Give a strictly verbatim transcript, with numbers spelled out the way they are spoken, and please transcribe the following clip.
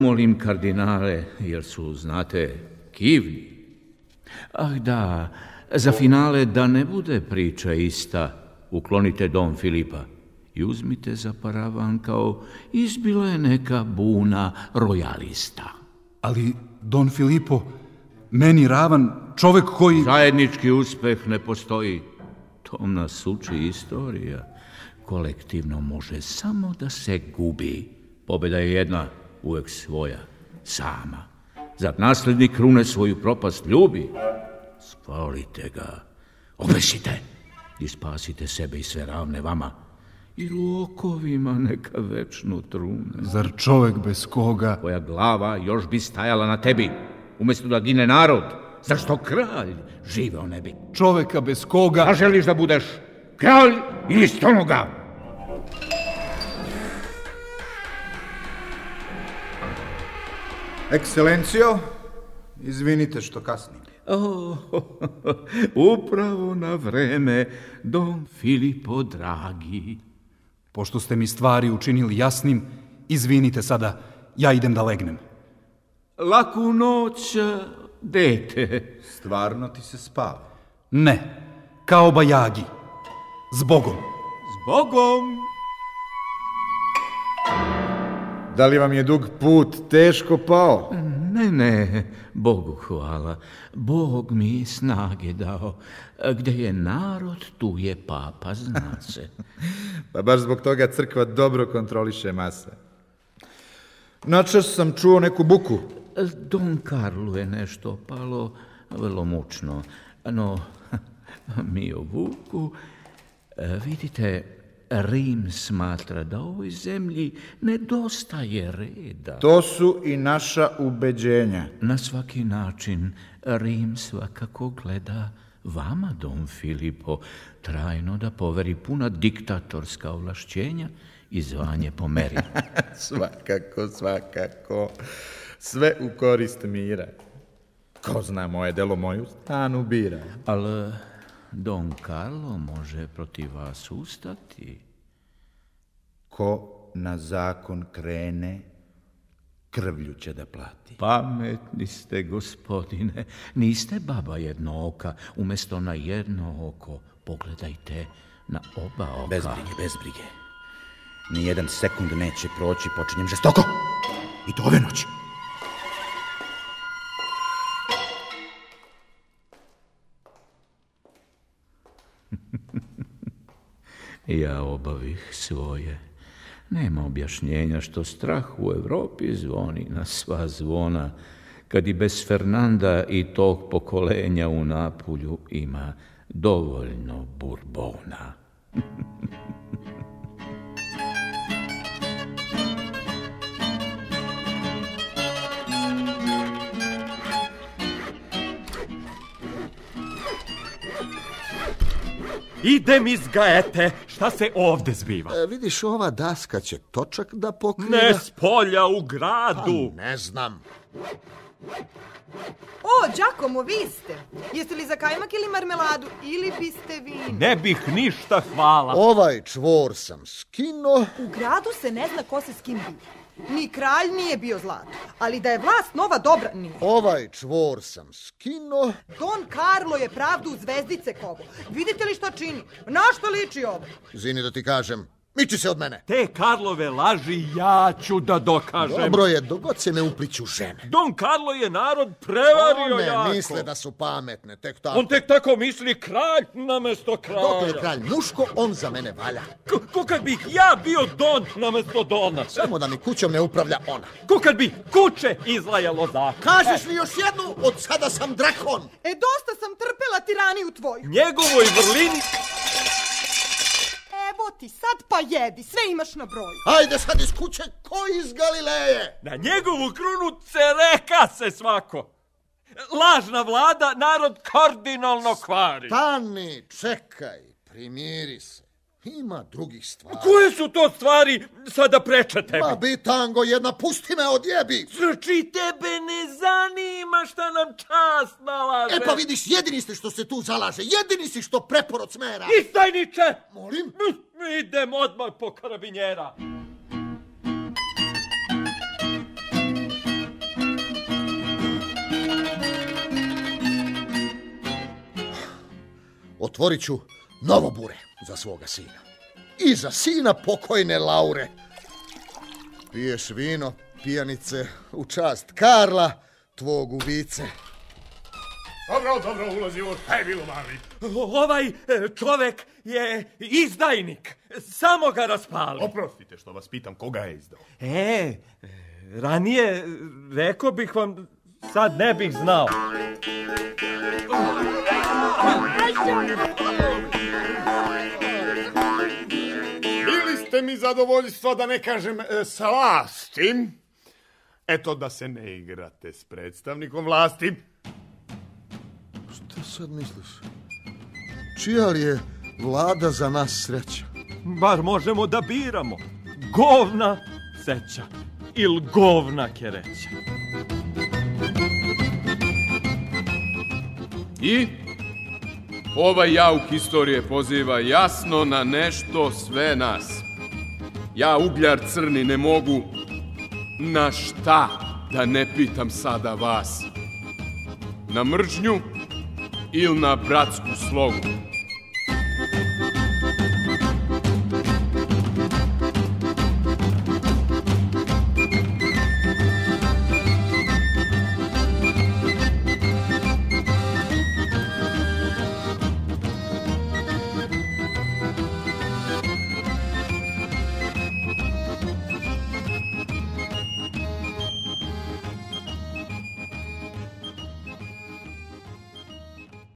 Molim kardinale, jer su, znate, kivni. Ah da, za finale da ne bude priča ista, uklonite Don Filipa i uzmite za paravan kao izbila je neka buna rojalista. Ali Don Filipo, meni ravan čovek koji... Zajednički uspeh ne postoji. Tom nas uči istorija. Kolektivno može samo da se gubi. Pobjeda je jedna, uvek svoja, sama. Zar nasljednik krune svoju propast ljubi? Spalite ga, obesite i spasite sebe i sve ravne vama. I u okovima neka večnu trune. Zar čovek bez koga... Tvoja glava još bi stajala na tebi, umjesto da gine narod. Zašto kralj živeo ne bi? Čoveka bez koga... A želiš da budeš kralj ili stonoga? Ekscelencijo, izvinite što kasnim. Oh, upravo na vreme, Don Filipo dragi. Pošto ste mi stvari učinili jasnim, izvinite sada, ja idem da legnem. Laku noć, dete. Stvarno ti se spava? Ne, kao bajagi. Zbogom. Zbogom. Da li vam je dug put teško pao? Ne, ne, Bogu hvala. Bog mi je snage dao. Gde je narod, tu je papa, zna se. Pa baš zbog toga crkva dobro kontroliše mase. Noćas sam čuo neku buku. Don Karlu je nešto palo, vrlo mučno. No, mi o vuku, vidite, Rim smatra da ovoj zemlji nedostaje reda. To su i naša ubeđenja. Na svaki način Rim svakako gleda vama, Don Filipo, trajno da poveri puna diktatorska ovlašćenja i zvanje po meri. Svakako, svakako. Sve u korist mira. Ko zna moje delo, moju stranu bira. Ali Don Carlo može protiv vas ustati. Ko na zakon krene, krvlju će da plati. Pametni ste, gospodine. Niste baba jednooka. Umjesto na jedno oko, pogledajte na oba oka. Bez brige, bez brige. Nijedan sekund neće proći, počinjem žestoko. I to ove noći. Ja obavih svoje. Nema objašnjenja što strah u Evropi zvoni na sva zvona, kad i bez Fernanda i tog pokolenja u Napulju ima dovoljno Burbona. Idem iz Gaete, šta se ovde zbiva? E, vidiš, ova daska će točak da pokriva... Ne s polja, u gradu. Pa, ne znam. O, Giacomo, vi ste. Jeste li za kajmak ili marmeladu? Ili biste vi... Ne bih ništa, hvala. Ovaj čvor sam skino... U gradu se ne zna ko se s kim bio. Ni kralj nije bio zlato, ali da je vlast nova dobra nije. Ovaj čvor sam skino... Don Carlo je pravdu u zvezdice kovo. Vidite li što čini? Na što liči ovo? Izvini da ti kažem, miči se od mene. Te Karlove laži ja ću da dokažem. Dobro je, dogod se ne upliću žene. Don Carlo je narod prevario One jako. misle da su pametne, tek tako. On tek tako misli kralj namesto kralja. Dok je kralj muško, on za mene valja. Ko, ko kad bih ja bio Don namesto Dona. Samo da mi kućom ne upravlja ona. Ko kad bi kuće izlajalo zakon. Kažeš li još jednu? Od sada sam drakon. E, dosta sam trpela tiraniju tvoju. Njegovoj vrlini... Evo ti, sad pa jedi, sve imaš na broju. Ajde sad iz kuće, ko iz Galileje? Na njegovu krunu cereka se svako. Lažna vlada narod kardinalno kvari. Stani, čekaj, primiri se. Ima drugih stvari. Koje su to stvari sada preče tebi? Ma bi tango jedna, pusti me, odjebi. Znači tebe ne zanima šta nam čast nalaže. E pa vidiš, jedini ste što se tu zalaže, jedini si što preporod smera. Istajniče! Molim? Idem odmah po karabinjera. otvorit ću novo bure za svoga sina. I za sina pokojne Laure. Piješ vino, pijanice, u čast Karla, tvog ubice. Dobro, dobro, ulazi u taj bilo mali. Ovaj čovek je izdajnik. Samo ga raspali. Oprostite što vas pitam, koga je izdao? E, ranije rekao bih vam, sad ne bih znao. Bili ste mi zadovoljstvo, da ne kažem slasti. Eto da se ne igrate s predstavnikom vlasti. Šta sad misliš? Čija li je vlada za nas sreća? Bar možemo da biramo. Govna seća ili govna kereća. I ovaj jauk istorije poziva jasno na nešto sve nas. Ja, ugljar crni, ne mogu na šta da ne pitam sada vas. Na mržnju ili na bratsku slogu?